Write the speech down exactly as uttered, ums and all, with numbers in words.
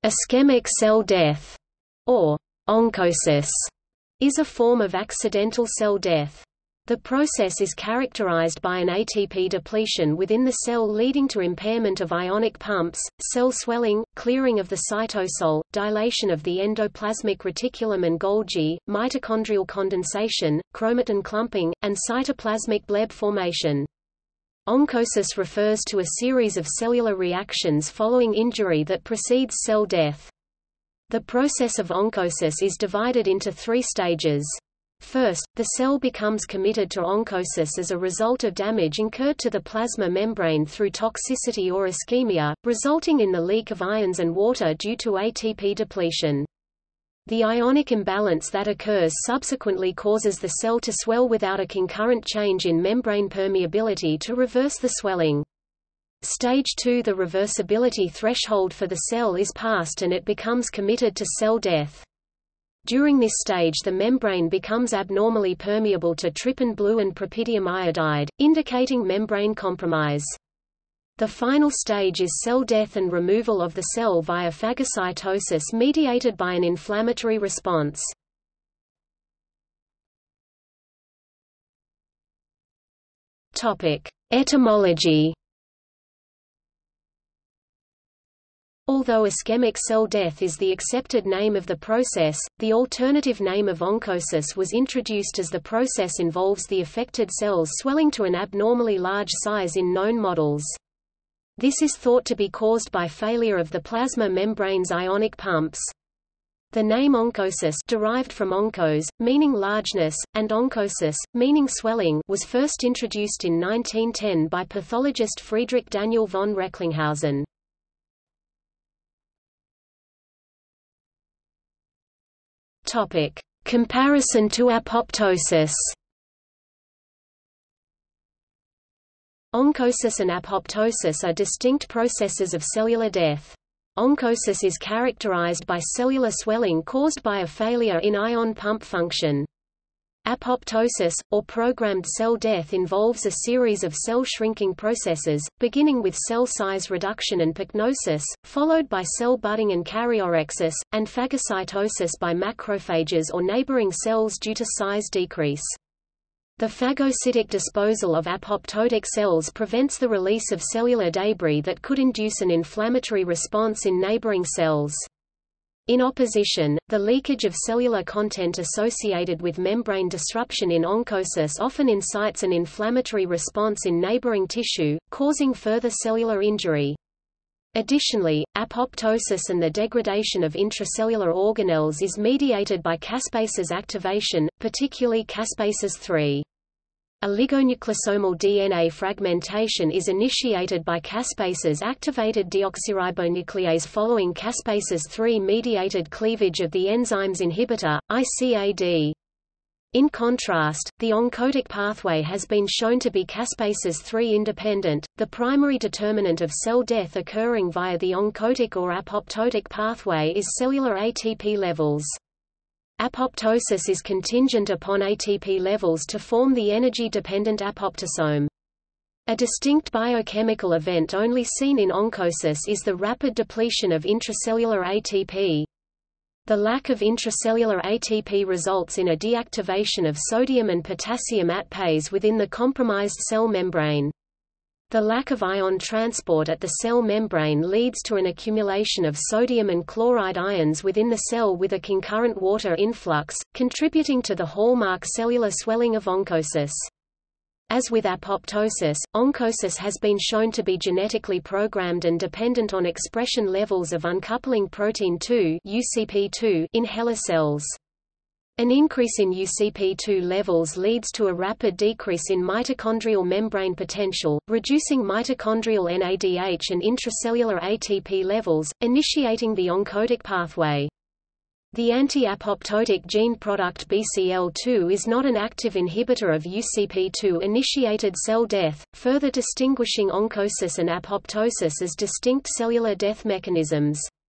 Ischemic cell death, or oncosis, is a form of accidental cell death. The process is characterized by an A T P depletion within the cell leading to impairment of ionic pumps, cell swelling, clearing of the cytosol, dilation of the endoplasmic reticulum and Golgi, mitochondrial condensation, chromatin clumping, and cytoplasmic bleb formation. Oncosis refers to a series of cellular reactions following injury that precedes cell death. The process of oncosis is divided into three stages. First, the cell becomes committed to oncosis as a result of damage incurred to the plasma membrane through toxicity or ischemia, resulting in the leak of ions and water due to A T P depletion. The ionic imbalance that occurs subsequently causes the cell to swell without a concurrent change in membrane permeability to reverse the swelling. Stage two, the reversibility threshold for the cell is passed and it becomes committed to cell death. During this stage the membrane becomes abnormally permeable to trypan blue and propidium iodide, indicating membrane compromise. The final stage is cell death and removal of the cell via phagocytosis mediated by an inflammatory response. Topic: Etymology. Although ischemic cell death is the accepted name of the process, the alternative name of oncosis was introduced as the process involves the affected cells swelling to an abnormally large size in known models. This is thought to be caused by failure of the plasma membrane's ionic pumps. The name oncosis, derived from onkos, meaning largeness, and oncosis, meaning swelling, was first introduced in nineteen ten by pathologist Friedrich Daniel von Recklinghausen. Topic: Comparison to apoptosis. Oncosis and apoptosis are distinct processes of cellular death. Oncosis is characterized by cellular swelling caused by a failure in ion pump function. Apoptosis, or programmed cell death, involves a series of cell shrinking processes, beginning with cell size reduction and pycnosis, followed by cell budding and karyophyresis, and phagocytosis by macrophages or neighboring cells due to size decrease. The phagocytic disposal of apoptotic cells prevents the release of cellular debris that could induce an inflammatory response in neighboring cells. In opposition, the leakage of cellular content associated with membrane disruption in oncosis often incites an inflammatory response in neighboring tissue, causing further cellular injury. Additionally, apoptosis and the degradation of intracellular organelles is mediated by caspases activation, particularly caspases three. Oligonucleosomal D N A fragmentation is initiated by caspases-activated deoxyribonuclease following caspases three mediated cleavage of the enzymes inhibitor, I C A D. In contrast, the oncotic pathway has been shown to be caspases three independent, the primary determinant of cell death occurring via the oncotic or apoptotic pathway is cellular A T P levels. Apoptosis is contingent upon A T P levels to form the energy-dependent apoptosome. A distinct biochemical event only seen in oncosis is the rapid depletion of intracellular A T P. The lack of intracellular A T P results in a deactivation of sodium and potassium ATPase within the compromised cell membrane. The lack of ion transport at the cell membrane leads to an accumulation of sodium and chloride ions within the cell with a concurrent water influx, contributing to the hallmark cellular swelling of oncosis. As with apoptosis, oncosis has been shown to be genetically programmed and dependent on expression levels of uncoupling protein two (U C P two) in HeLa cells. An increase in U C P two levels leads to a rapid decrease in mitochondrial membrane potential, reducing mitochondrial N A D H and intracellular A T P levels, initiating the oncotic pathway. The anti-apoptotic gene product B C L two is not an active inhibitor of U C P two-initiated cell death, further distinguishing oncosis and apoptosis as distinct cellular death mechanisms.